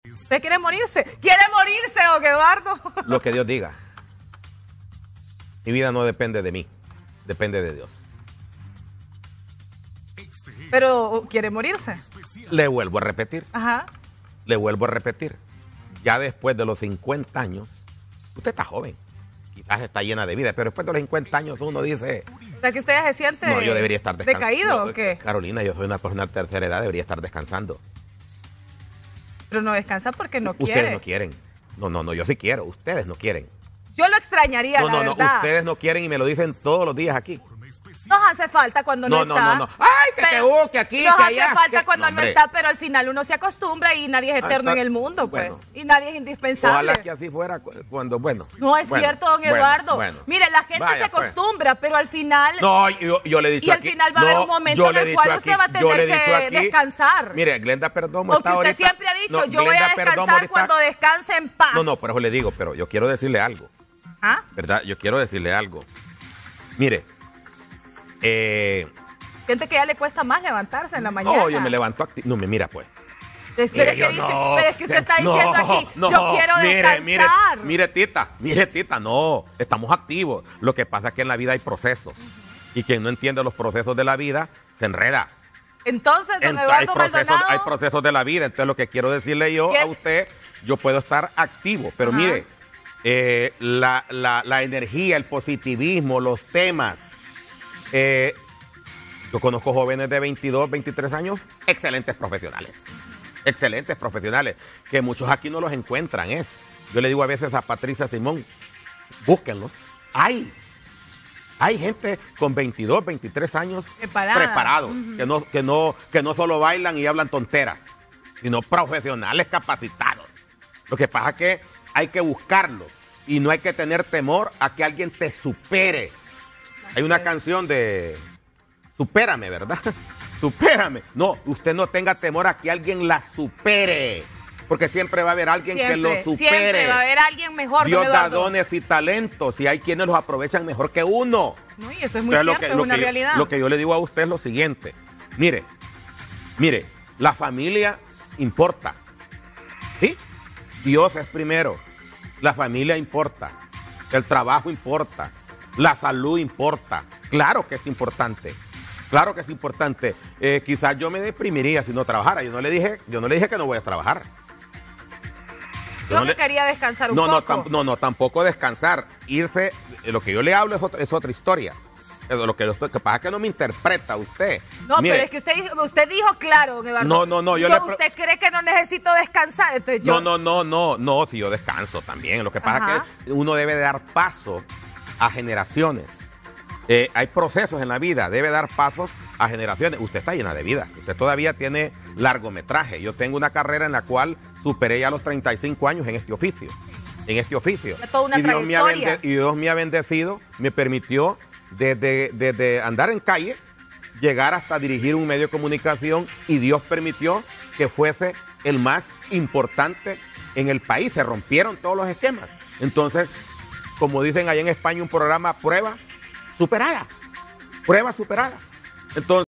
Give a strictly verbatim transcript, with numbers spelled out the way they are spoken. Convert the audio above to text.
¿Usted quiere morirse? ¿Quiere morirse, don Eduardo? Lo que Dios diga. Mi vida no depende de mí, depende de Dios. Pero, ¿quiere morirse? Le vuelvo a repetir. Ajá. Le vuelvo a repetir. Ya después de los cincuenta años, usted está joven. Quizás está llena de vida, pero después de los cincuenta años uno dice... O sea, que usted ya se siente No, yo debería estar descansando. ¿Decaído no, o qué? Carolina, yo soy una persona de tercera edad, debería estar descansando. Pero no descansa porque no quiere. Ustedes no quieren. No, no, no, yo sí quiero. Ustedes no quieren. Yo lo extrañaría, No, la no, no, verdad. ustedes no quieren y me lo dicen todos los días aquí. Nos hace falta cuando no, No, está. no, no, no. ¡Ay, que, que, Pero uh, que aquí, Nos que hace allá! falta que- cuando No, no hombre. está, pero al final uno se acostumbra y nadie es eterno Ah, en el mundo, pues. bueno. Y nadie es indispensable. Ojalá que así fuera cu- cuando, bueno. No es bueno, cierto, don bueno, Eduardo. bueno. Mire, la gente Vaya, se pues. acostumbra, pero al final... No, yo, yo le he dicho Y al aquí. final va a haber no, un momento yo en le he el dicho cual aquí, usted va a yo le he tener dicho que aquí- descansar. Mire, Glenda Perdomo Porque está usted ahorita... siempre ha dicho, no, yo voy a Glenda Perdomo descansar ahorita- cuando descanse en paz. No, no, por eso le digo, pero yo quiero decirle algo. ¿Ah? ¿Verdad? Yo quiero decirle algo. Mire, eh... Siente que ya le cuesta más levantarse en la mañana. No, yo me levanto activo. No, me mira pues. Pero, Mire, es que yo dice- no, pero es que usted está no, diciendo aquí, no, yo quiero mire, descansar. Mire, mire, tita, mire, tita, no, estamos activos. Lo que pasa es que en la vida hay procesos. Y quien no entiende los procesos de la vida, se enreda. Entonces, don Ent- hay, Eduardo procesos, Maldonado, hay procesos de la vida. Entonces, lo que quiero decirle yo ¿Qué? a usted, yo puedo estar activo. Pero Ajá. mire, eh, la, la, la energía, el positivismo, los temas. Eh, yo conozco jóvenes de veintidós, veintitrés años, excelentes profesionales. Excelentes profesionales, que muchos aquí no los encuentran. Es. Yo le digo a veces a Patricia Simón, búsquenlos. Hay. Hay gente con veintidós, veintitrés años Preparada. preparados, Ujú. que, no, que, no, que no solo bailan y hablan tonteras, sino profesionales capacitados. Lo que pasa es que hay que buscarlos y no hay que tener temor a que alguien te supere. Hay una canción de Supérame, ¿verdad? Supérame. No, usted no tenga temor a que alguien la supere, porque siempre va a haber alguien siempre, que lo supere. Siempre va a haber alguien mejor, Dios don da Eduardo. dones y talentos y hay quienes los aprovechan mejor que uno. No, y eso es muy Entonces, lo cierto, que- es lo una que yo- realidad. Lo que yo le digo a usted es lo siguiente. Mire, mire, la familia importa. ¿Sí? Dios es primero. La familia importa. El trabajo importa. La salud importa. Claro que es importante. Claro que es importante. Eh, quizás yo me deprimiría si no trabajara. Yo no le dije, yo no le dije que no voy a trabajar. Yo Yo no que le- quería descansar un no, no, poco. tam- no, no, tampoco descansar. Irse, eh, lo que yo le hablo es otra, es otra historia. Eh, Lo que, lo estoy- que pasa es que no me interpreta usted. No, Mire, pero es que usted, dijo- usted dijo claro, don Eduardo. No, no, no, yo Digo, le pre- ¿usted cree que no necesito descansar? Entonces yo... No, no, no, no, no, si yo descanso también. Lo que pasa Ajá. es que uno debe dar paso a generaciones. Eh, hay procesos en la vida, debe dar pasos a generaciones. Usted está llena de vida, usted todavía tiene largometraje. Yo tengo una carrera en la cual superé ya los treinta y cinco años en este oficio. En este oficio. Ya toda una y, Dios me ha trayectoria. bende- y Dios me ha bendecido, me permitió desde, desde andar en calle, llegar hasta dirigir un medio de comunicación y Dios permitió que fuese el más importante en el país. Se rompieron todos los esquemas. Entonces, como dicen allá en España, un programa prueba superada. Prueba superada. Entonces,